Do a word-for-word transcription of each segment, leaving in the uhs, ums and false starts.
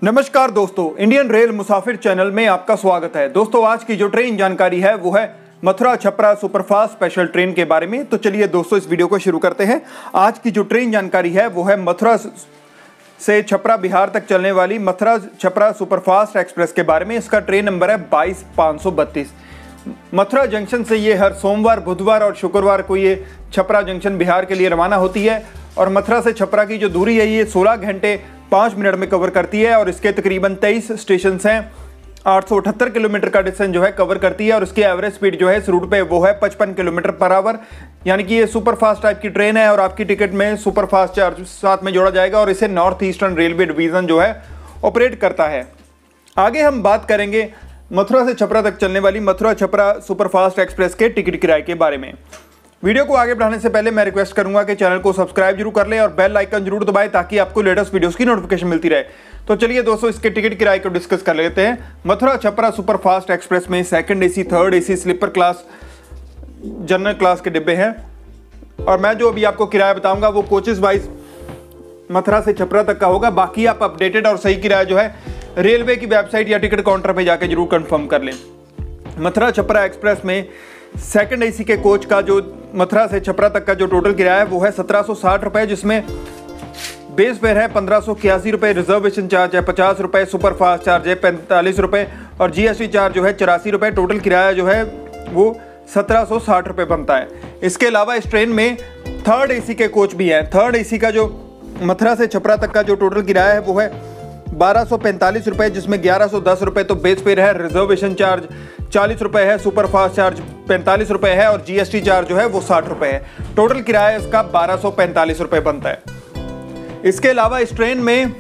नमस्कार दोस्तों, Indian rail मुसाफिर channel में आपका स्वागत है। दोस्तों, आज की जो ट्रेन जानकारी है वो है Mathura Chhapra superfast special train के बारे में। तो चलिए दोस्तों, इस वीडियो को शुरू करते हैं। आज की जो ट्रेन जानकारी है वो है मथुरा से छपरा बिहार तक चलने वाली मथुरा छपरा सुपरफास्ट एक्सप्रेस के बारे में। इसका ट्रेन नंबर है बाईस पाँच सौ बत्तीस। मथुरा जंक्शन से ये हर सोमवार, बुधवार और शुक्रवार को ये छपरा जंक्शन बिहार के लिए रवाना होती है। और मथुरा से छपरा की जो दूरी है ये सोलह घंटे पाँच मिनट में कवर करती है और इसके तकरीबन तेईस स्टेशन हैं। आठ सौ अठहत्तर किलोमीटर का डिस्टेंस जो है कवर करती है और इसकी एवरेज स्पीड जो है इस रूट पे वो है पचपन किलोमीटर पर आवर। यानी कि ये सुपर फास्ट टाइप की ट्रेन है और आपकी टिकट में सुपर फास्ट चार्ज साथ में जोड़ा जाएगा और इसे नॉर्थ ईस्टर्न रेलवे डिवीजन जो है ऑपरेट करता है। आगे हम बात करेंगे मथुरा से छपरा तक चलने वाली मथुरा छपरा सुपरफास्ट एक्सप्रेस के टिकट किराए के बारे में। वीडियो को आगे बढ़ाने से पहले मैं रिक्वेस्ट करूंगा कि चैनल को सब्सक्राइब जरूर कर लें और बेल आइकन जरूर दबाएं ताकि आपको लेटेस्ट वीडियोस की नोटिफिकेशन मिलती रहे। तो चलिए दोस्तों, इसके टिकट किराए को डिस्कस कर लेते हैं। मथुरा छपरा सुपरफास्ट एक्सप्रेस में second AC, third AC, sleeper class, general class के डिब्बे हैं और मैं जो अभी आपको किराया बताऊंगा वो कोचेस वाइज मथुरा से छपरा तक का होगा। बाकी आप अपडेटेड और सही किराया जो है रेलवे की वेबसाइट या टिकट काउंटर पर जाकर जरूर कंफर्म कर लें। मथुरा छपरा एक्सप्रेस में सेकंड एसी के कोच का जो मथुरा से छपरा तक का जो टोटल किराया है वो है सत्रह सौ साठ रुपए, जिसमें बेस फेयर है पंद्रह सौ इक्यासी रुपए, रिजर्वेशन चार्ज है पचास रुपए, सुपर फास्ट चार्ज है पैंतालीस रुपए और जीएसटी चार्ज जो है चौरासी रुपए। टोटल किराया जो है वो सत्रह सौ साठ रुपए बनता है। इसके अलावा इस ट्रेन में थर्ड एसी के कोच भी हैं। थर्ड एसी का जो मथुरा से छपरा तक का जो टोटल किराया है वो है बारह सौ पैंतालीस रुपए, जिसमें ग्यारह सौ दस रुपए तो बेस फेयर है, रिजर्वेशन चार्ज चालीस रुपए है, सुपर फास्ट चार्ज पैंतालीस रुपए है और जीएसटी चार्ज जो है वो साठ रुपए है। टोटल किराया इसका बारह सौ पैंतालीस रुपए बनता है। इसके अलावा इस ट्रेन में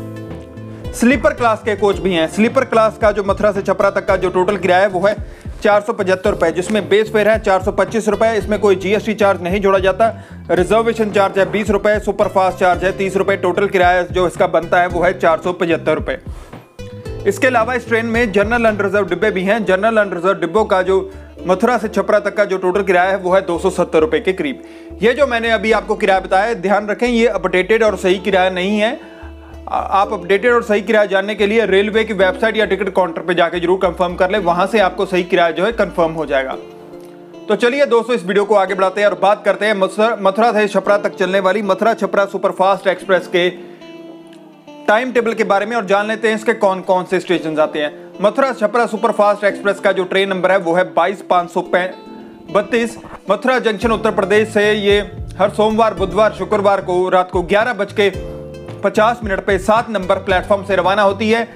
स्लीपर क्लास के कोच भी हैं। स्लीपर क्लास का जो मथुरा से छपरा तक का जो टोटल किराया है वो है चार सौ पचहत्तर रुपए, जिसमें बेस फेयर है चार सौ पच्चीस रुपए, इसमें कोई जीएसटी चार्ज नहीं जोड़ा जाता, रिजर्वेशन चार्ज है बीस रुपए, सुपर फास्ट चार्ज है तीस रुपए। टोटल किराया जो इसका बनता है वो है चार सौ पचहत्तर रुपए। इसके अलावा इस ट्रेन में जनरल अनरिजर्व डिब्बे भी हैं। जनरल अनरिजर्व डिब्बों का जो मथुरा से छपरा तक का जो टोटल किराया है वो है दो सौ सत्तर रुपए के करीब। ये जो मैंने अभी आपको किराया बताया, ध्यान रखें ये अपडेटेड और सही किराया नहीं है। आप अपडेटेड और सही किराया जानने के लिए रेलवे की वेबसाइट या टिकट काउंटर पे जाके जरूर कंफर्म कर ले, वहां से आपको सही किराया जो है कंफर्म हो जाएगा। तो चलिए दोस्तों, इस वीडियो को आगे बढ़ाते हैं और बात करते हैं मथुरा से छपरा तक चलने वाली मथुरा छपरा सुपरफास्ट एक्सप्रेस के टाइम टेबल के बारे में और जान लेते हैं इसके कौन कौन से स्टेशन आते हैं। मथुरा छपरा सुपरफास्ट एक्सप्रेस का जो ट्रेन नंबर है वो है बाईस पाँच सौ बत्तीस। मथुरा जंक्शन उत्तर प्रदेश से ये हर सोमवार, बुधवार, शुक्रवार को रात को ग्यारह बज के पचास मिनट पे सात नंबर प्लेटफॉर्म से रवाना होती है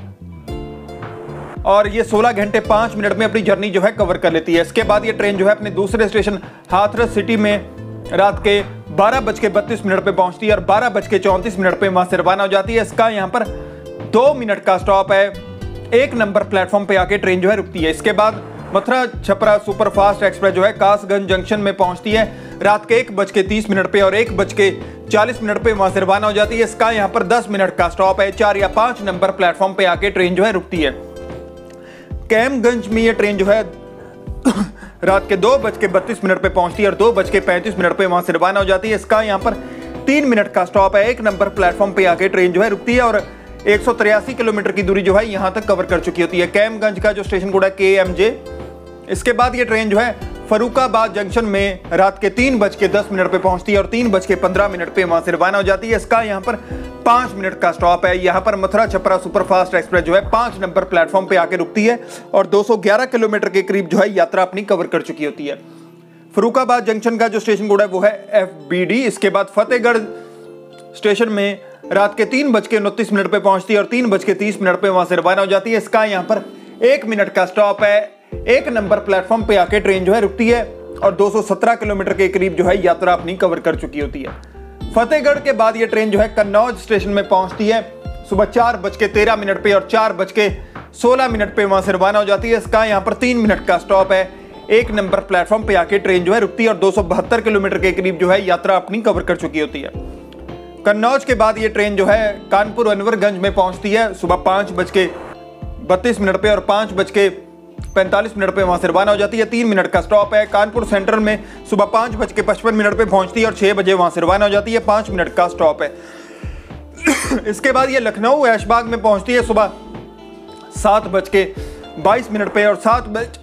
और ये सोलह घंटे पाँच मिनट में अपनी जर्नी जो है कवर कर लेती है। इसके बाद ये ट्रेन जो है अपने दूसरे स्टेशन हाथरस सिटी में रात के बारह बज के बत्तीस मिनट पे पहुंचती है और बारह बज के चौंतीस मिनट पे वहां से रवाना हो जाती है। इसका यहाँ पर दो मिनट का स्टॉप है, एक नंबर प्लेटफॉर्म पे आके ट्रेन जो है रुकती है। इसके बाद मथुरा छपरा सुपरफास्ट एक्सप्रेस जो है कासगंज जंक्शन में पहुंचती है रात के एक बज के तीस मिनट पे और एक बज के चालीस मिनट पे वहां से रवाना हो जाती है। इसका यहाँ पर दस मिनट का स्टॉप है, चार या पांच नंबर प्लेटफॉर्म पे आके ट्रेन जो है रुकती है। कैमगंज में ये ट्रेन जो है रात के दो बज के बत्तीस मिनट पे पहुंचती है और दो बज के पैंतीस मिनट पे वहां से रवाना हो जाती है। इसका यहाँ पर तीन मिनट का स्टॉप है, एक नंबर प्लेटफॉर्म पे आके ट्रेन जो है रुकती है और एक सौ तिरासी किलोमीटर की दूरी जो है यहाँ तक कवर कर चुकी होती है। कैमगंज का जो स्टेशन कोड है के एम जे। इसके बाद ये ट्रेन जो है फरुखाबाद जंक्शन में रात के तीन बज के दस मिनट पे पहुंचती है और तीन बज के पंद्रह मिनट पे वहां से रवाना हो जाती है। इसका यहाँ पर पांच मिनट का स्टॉप है। यहाँ पर मथुरा छपरा सुपरफास्ट एक्सप्रेस जो है पांच नंबर प्लेटफॉर्म पे आके रुकती है और दो सौ ग्यारह किलोमीटर के करीब जो है यात्रा अपनी कवर कर चुकी होती है। फरुखाबाद जंक्शन का जो स्टेशन कोड है वो है एफ बी डी। इसके बाद फतेहगढ़ स्टेशन में रात के तीन बज के उनतीस मिनट पे पहुंचती है और तीन बज के तीस मिनट पे वहां से रवाना हो जाती है। इसका यहाँ पर एक मिनट का स्टॉप है, एक नंबर प्लेटफॉर्म पे आके ट्रेन जो है रुकती है और दो सौ सत्रह किलोमीटर के करीब जो है यात्रा अपनी कवर कर चुकी होती है। फतेहगढ़ के बाद ये ट्रेन जो है कन्नौज स्टेशन में पहुंचती है सुबह चार बज के तेरह मिनट पे और चार बज के सोलह मिनट पे वहां से रवाना हो जाती है। इसका यहाँ पर तीन मिनट का स्टॉप है, एक नंबर प्लेटफॉर्म पे आके ट्रेन जो है रुकती है और दो सौ बहत्तर किलोमीटर के करीब जो है यात्रा अपनी कवर कर चुकी होती है। कन्नौज के बाद ये ट्रेन जो है कानपुर अनवरगंज में पहुंचती है सुबह पाँच बज के बत्तीस मिनट पे और पाँच बज के पैंतालीस मिनट पे वहां से रवाना हो जाती है। तीन मिनट का स्टॉप है। कानपुर सेंट्रल में सुबह पाँच बज के पचपन मिनट पे पहुंचती है और छः बजे वहां से रवाना हो जाती है। पाँच मिनट का स्टॉप है। इसके बाद ये लखनऊ ऐशबाग में पहुंचती है सुबह सात बज के बाईस मिनट पे और सात बज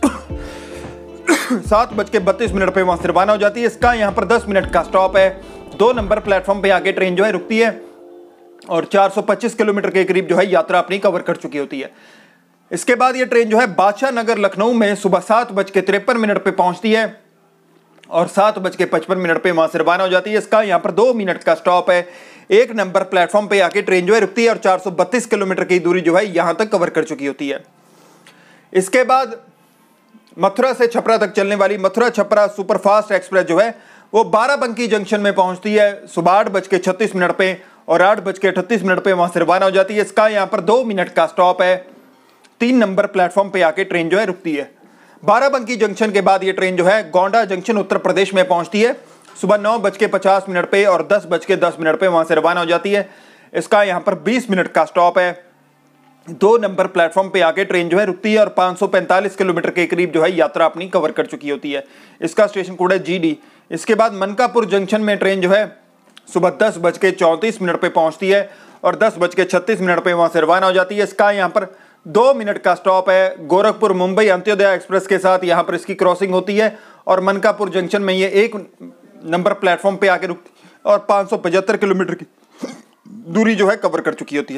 सात बज के बत्तीस मिनट पे वहां से रवाना हो जाती है। इसका यहाँ पर दस मिनट का स्टॉप है। दो नंबर प्लेटफॉर्म पे आगे ट्रेन जो है रुकती है और चार सौ पच्चीस किलोमीटर के करीब जो है यात्रा अपनी कवर कर चुकी होती है। इसके बाद ये ट्रेन जो है बादशाह नगर लखनऊ में सुबह सात बज के तिरपन मिनट पे पहुंचती है और सात बज के पचपन मिनट पे वहां से रवाना हो जाती है। इसका यहाँ पर दो मिनट का स्टॉप है। एक नंबर प्लेटफॉर्म पे आके ट्रेन जो है रुकती है और चार सौ बत्तीस किलोमीटर की दूरी जो है यहां तक कवर कर चुकी होती है। इसके बाद मथुरा से छपरा तक चलने वाली मथुरा छपरा सुपरफास्ट एक्सप्रेस जो है वो बाराबंकी जंक्शन में पहुंचती है सुबह आठ बज के छत्तीस मिनट पे और आठ बज के अठतीस मिनट पे वहां से रवाना हो जाती है। इसका यहाँ पर दो मिनट का स्टॉप है। तीन नंबर प्लेटफॉर्म पे आके ट्रेन जो है रुकती है। बाराबंकी जंक्शन के बाद ये ट्रेन जो है गोंडा जंक्शन उत्तर प्रदेश में पहुंचती है सुबह नौ बज के पचास मिनट पे और दस बज के दस मिनट पे वहां से रवाना हो जाती है। इसका यहाँ पर बीस मिनट का स्टॉप है। दो नंबर प्लेटफॉर्म पे आके ट्रेन जो है रुकती है और पाँच सौ पैंतालीस किलोमीटर के करीब जो है यात्रा अपनी कवर कर चुकी होती है। इसका स्टेशन कोड है जी डी। इसके बाद मनकापुर जंक्शन में ट्रेन जो है सुबह दस बज के चौंतीस मिनट पे पहुंचती है और दस बज के छत्तीस मिनट पे वहां से रवाना हो जाती है। इसका यहाँ पर दो मिनट का स्टॉप है। गोरखपुर मुंबई अंत्योदय एक्सप्रेस के साथ यहाँ पर इसकी क्रॉसिंग होती है और मनकापुर जंक्शन में ये एक नंबर प्लेटफॉर्म पे आके रुकती है और पाँच सौ पचहत्तर किलोमीटर की दूरी जो है कवर कर चुकी होती है।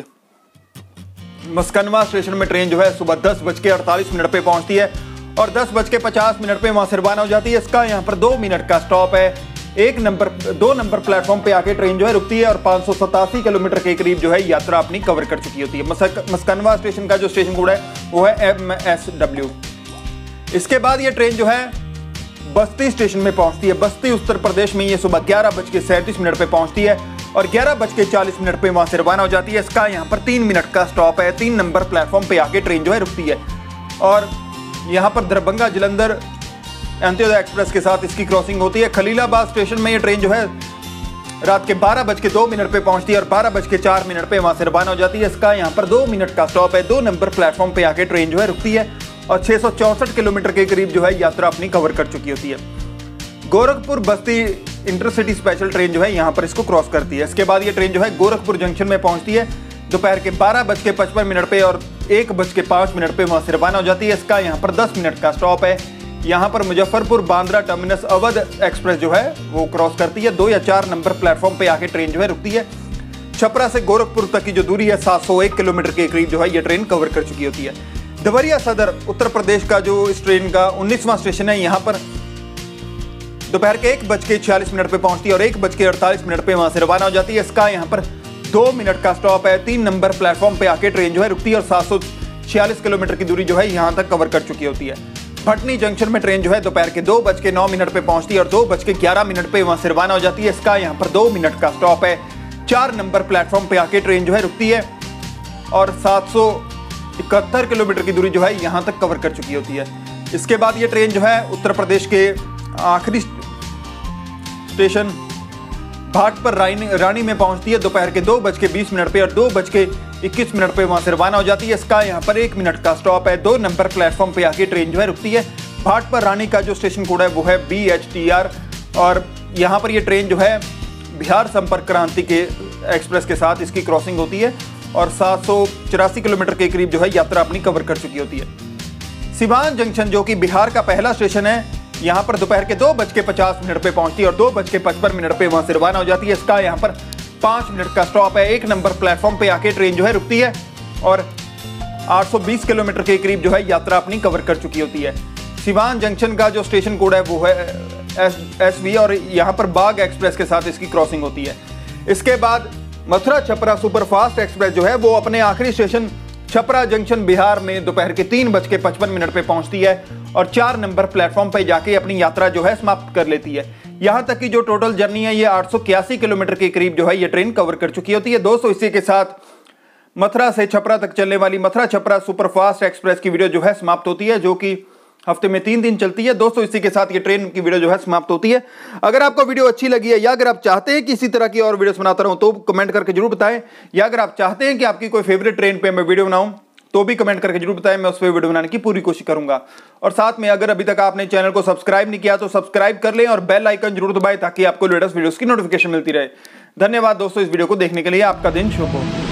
मस्कनवा स्टेशन में ट्रेन जो है सुबह दस बज के अड़तालीस मिनट पे पहुंचती है और दस बज के पचास मिनट पे वहां से रवाना हो जाती है। इसका यहाँ पर दो मिनट का स्टॉप है। एक नंबर दो नंबर प्लेटफॉर्म पे आके ट्रेन जो है रुकती है और पाँच सौ सतासी किलोमीटर के करीब जो है यात्रा अपनी कवर कर चुकी होती है। मस्कनवा स्टेशन का जो स्टेशन कोड है वो है एम एस डब्ल्यू। इसके बाद ये ट्रेन जो है बस्ती स्टेशन में पहुंचती है। बस्ती उत्तर प्रदेश में ये सुबह ग्यारह बज के सैंतीस मिनट पे पहुंचती है और ग्यारह बज के चालीस मिनट पे वहां से रवाना हो जाती है। इसका यहाँ पर तीन मिनट का स्टॉप है। तीन नंबर प्लेटफॉर्म पे आके ट्रेन जो है रुकती है और यहाँ पर दरभंगा जलंधर अंत्योदय एक्सप्रेस के साथ इसकी क्रॉसिंग होती है। खलीलाबाद स्टेशन में ये ट्रेन जो है रात के बारह बज के दो मिनट पे पहुंचती है और बारह बज के चार मिनट पे वहां से रवाना हो जाती है। इसका यहाँ पर दो मिनट का स्टॉप है। दो नंबर प्लेटफॉर्म पे आके ट्रेन जो है रुकती है और छह सौ चौसठ किलोमीटर के करीब जो है यात्रा अपनी कवर कर चुकी होती है। Gorakhpur Basti intercity special train जो है यहाँ पर इसको क्रॉस करती है। इसके बाद ये ट्रेन जो है गोरखपुर जंक्शन में पहुंचती है दोपहर के बारह बज के पचपन मिनट पे और एक बज के पाँच मिनट पे वहां से रवाना हो जाती है। इसका यहाँ पर दस मिनट का स्टॉप है। यहाँ पर मुजफ्फरपुर बांद्रा टर्मिनस अवध एक्सप्रेस जो है वो क्रॉस करती है। दो या चार नंबर प्लेटफॉर्म पे आके ट्रेन जो है रुकती है। छपरा से गोरखपुर तक की जो दूरी है सात सौ एक किलोमीटर के करीब जो है ये ट्रेन कवर कर चुकी होती है। देवरिया सदर उत्तर प्रदेश का जो इस ट्रेन का उन्नीसवां स्टेशन है यहाँ पर दोपहर के एक बज के छियालीस मिनट पे पहुंचती है और एक बज के अड़तालीस मिनट पे वहां से रवाना हो जाती है। इसका यहाँ पर दो मिनट का स्टॉप है। तीन नंबर प्लेटफॉर्म पे आके ट्रेन जो है रुकती है और सात सौ छियालीस किलोमीटर की दूरी जो है यहाँ तक कवर कर चुकी होती है। भटनी जंक्शन में ट्रेन जो है दोपहर के दो बज के नौ मिनट पे पहुंचती है और दो बज के ग्यारह मिनट पे वहां से रवाना हो जाती है। इसका यहाँ पर दो मिनट का स्टॉप है। चार नंबर प्लेटफॉर्म पे आके ट्रेन जो है रुकती है और सात सौ इकहत्तर किलोमीटर की दूरी जो है यहाँ तक कवर कर चुकी होती है। इसके बाद ये ट्रेन जो है उत्तर प्रदेश के आखिरी स्टेशन भाट पर रानी रानी में पहुंचती है दोपहर के दो बज के बीस मिनट पे और दो बज के इक्कीस मिनट पे वहां से रवाना हो जाती है। इसका यहाँ पर एक मिनट का स्टॉप है। दो नंबर प्लेटफॉर्म पे आके ट्रेन जो है रुकती है। भाट पर रानी का जो स्टेशन कोड है वो है बी एच टी आर और यहाँ पर ये ट्रेन जो है बिहार संपर्क क्रांति के एक्सप्रेस के साथ इसकी क्रॉसिंग होती है और सात सौ चौरासी किलोमीटर के करीब जो है यात्रा अपनी कवर कर चुकी होती है। सिवान जंक्शन जो कि बिहार का पहला स्टेशन है यहाँ पर दोपहर के दो बज के पचास मिनट पे पहुंचती है और दो बज के पचपन मिनट पे वहां से रवाना हो जाती है। इसका यहाँ पर पाँच मिनट का स्टॉप है। एक नंबर प्लेटफॉर्म पे आके ट्रेन जो है रुकती है और आठ सौ बीस किलोमीटर के करीब जो है यात्रा अपनी कवर कर चुकी होती है। सिवान जंक्शन का जो स्टेशन कोड है वो है एस एस वी और यहाँ पर बाग एक्सप्रेस के साथ इसकी क्रॉसिंग होती है। इसके बाद मथुरा छपरा सुपरफास्ट एक्सप्रेस जो है वो अपने आखिरी स्टेशन छपरा जंक्शन बिहार में दोपहर के तीन बज के पचपन मिनट पे पहुंचती है और चार नंबर प्लेटफॉर्म पे जाके अपनी यात्रा जो है समाप्त कर लेती है। यहाँ तक की जो टोटल जर्नी है ये आठ सौ इक्यासी किलोमीटर के करीब जो है ये ट्रेन कवर कर चुकी होती है। दोस्तों इसी के साथ मथुरा से छपरा तक चलने वाली मथुरा छपरा सुपरफास्ट एक्सप्रेस की वीडियो जो है समाप्त होती है, जो कि हफ्ते में तीन दिन चलती है। दोस्तों इसी के साथ ये ट्रेन की वीडियो जो है समाप्त होती है। अगर आपको वीडियो अच्छी लगी है या अगर आप चाहते हैं कि इसी तरह की और वीडियोस बनाता रहूं तो कमेंट करके जरूर बताएं, या अगर आप चाहते हैं कि आपकी कोई फेवरेट ट्रेन पे मैं वीडियो बनाऊं तो भी कमेंट करके जरूर बताएं, मैं उस पर वीडियो बनाने की पूरी कोशिश करूंगा। और साथ में अगर अभी तक आपने चैनल को सब्सक्राइब नहीं किया तो सब्सक्राइब कर लें और बेल आइकन जरूर दबाएं ताकि आपको लेटेस्ट वीडियोस की नोटिफिकेशन मिलती रहे। धन्यवाद दोस्तों इस वीडियो को देखने के लिए, आपका दिन शुभ हो।